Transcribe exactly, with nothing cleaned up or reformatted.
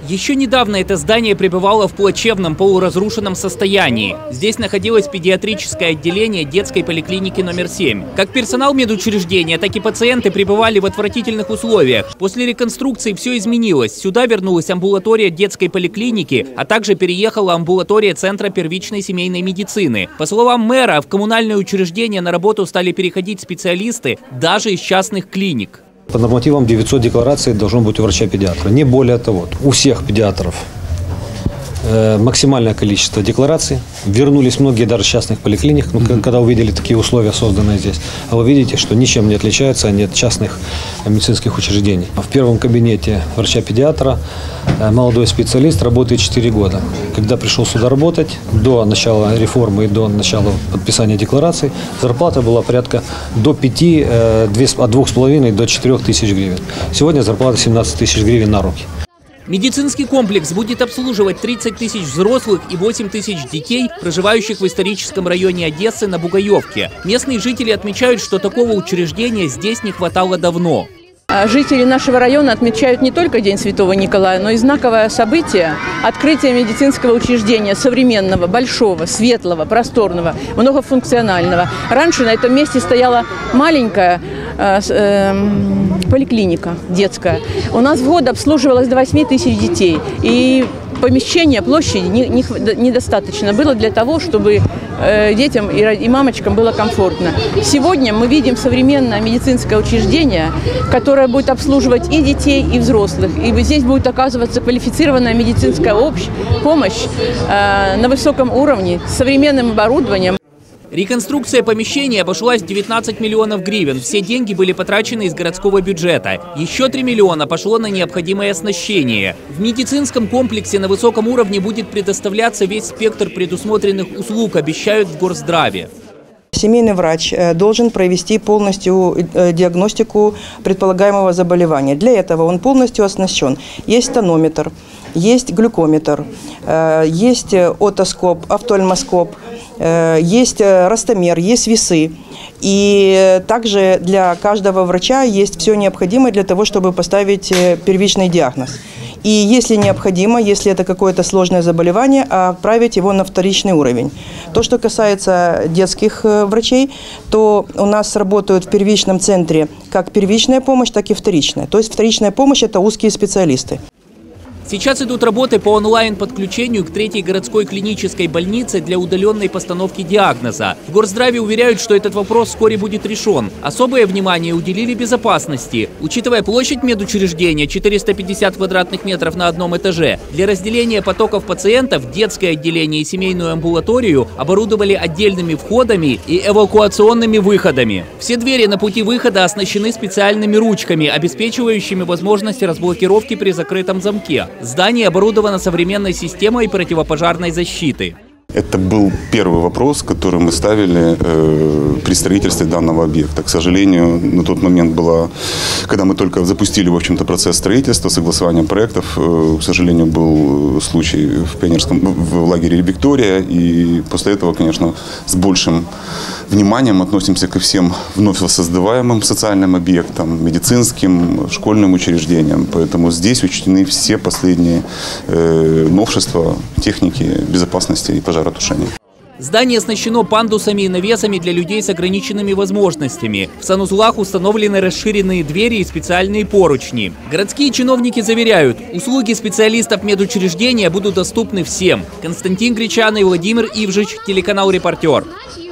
Еще недавно это здание пребывало в плачевном полуразрушенном состоянии. Здесь находилось педиатрическое отделение детской поликлиники номер семь. Как персонал медучреждения, так и пациенты пребывали в отвратительных условиях. После реконструкции все изменилось. Сюда вернулась амбулатория детской поликлиники, а также переехала амбулатория Центра первичной семейной медицины. По словам мэра, в коммунальное учреждение на работу стали переходить специалисты даже из частных клиник. По нормативам девятьсот деклараций должно быть у врача-педиатра. Не более того. У всех педиатров э, максимальное количество деклараций. Вернулись многие даже частных поликлиник, ну, mm-hmm. когда увидели такие условия, созданные здесь. А вы видите, что ничем не отличаются они от частных медицинских учреждений. В первом кабинете врача-педиатра э, молодой специалист работает четыре года. Когда пришел сюда работать, до начала реформы и до начала подписания деклараций, зарплата была порядка до пяти, э, от двух с половиной до четырех тысяч гривен. Сегодня зарплата семнадцать тысяч гривен на руки. Медицинский комплекс будет обслуживать тридцать тысяч взрослых и восемь тысяч детей, проживающих в историческом районе Одессы на Бугаевке. Местные жители отмечают, что такого учреждения здесь не хватало давно. Жители нашего района отмечают не только День Святого Николая, но и знаковое событие – открытие медицинского учреждения современного, большого, светлого, просторного, многофункционального. Раньше на этом месте стояла маленькая э, э, поликлиника детская. У нас в год обслуживалось до восьми тысяч детей. И помещения, площади не, не, недостаточно было для того, чтобы э, детям и, и мамочкам было комфортно. Сегодня мы видим современное медицинское учреждение, которое будет обслуживать и детей, и взрослых. И здесь будет оказываться квалифицированная медицинская общ, помощь э, на высоком уровне, с современным оборудованием. Реконструкция помещения обошлась в девятнадцать миллионов гривен. Все деньги были потрачены из городского бюджета. Еще три миллиона пошло на необходимое оснащение. В медицинском комплексе на высоком уровне будет предоставляться весь спектр предусмотренных услуг, обещают в Горздраве. Семейный врач должен провести полностью диагностику предполагаемого заболевания. Для этого он полностью оснащен. Есть тонометр, есть глюкометр, есть отоскоп, офтальмоскоп, есть ростомер, есть весы. И также для каждого врача есть все необходимое для того, чтобы поставить первичный диагноз. И если необходимо, если это какое-то сложное заболевание, отправить его на вторичный уровень. То, что касается детских врачей, то у нас работают в первичном центре как первичная помощь, так и вторичная. То есть вторичная помощь – это узкие специалисты. Сейчас идут работы по онлайн-подключению к третьей городской клинической больнице для удаленной постановки диагноза. В Горздраве уверяют, что этот вопрос вскоре будет решен. Особое внимание уделили безопасности. Учитывая площадь медучреждения – четыреста пятьдесят квадратных метров на одном этаже, для разделения потоков пациентов детское отделение и семейную амбулаторию оборудовали отдельными входами и эвакуационными выходами. Все двери на пути выхода оснащены специальными ручками, обеспечивающими возможность разблокировки при закрытом замке. Здание оборудовано современной системой противопожарной защиты. Это был первый вопрос, который мы ставили э, при строительстве данного объекта. К сожалению, на тот момент было, когда мы только запустили, в общем-то, процесс строительства, согласования проектов, э, к сожалению, был случай в пионерском, в лагере Виктория, и после этого, конечно, с большим вниманием относимся ко всем вновь воссоздаваемым социальным объектам, медицинским, школьным учреждениям. Поэтому здесь учтены все последние э, новшества техники безопасности и пожаротушения. Здание оснащено пандусами и навесами для людей с ограниченными возможностями. В санузлах установлены расширенные двери и специальные поручни. Городские чиновники заверяют, услуги специалистов медучреждения будут доступны всем. Константин Гречан и Владимир Ивжич, телеканал «Репортер».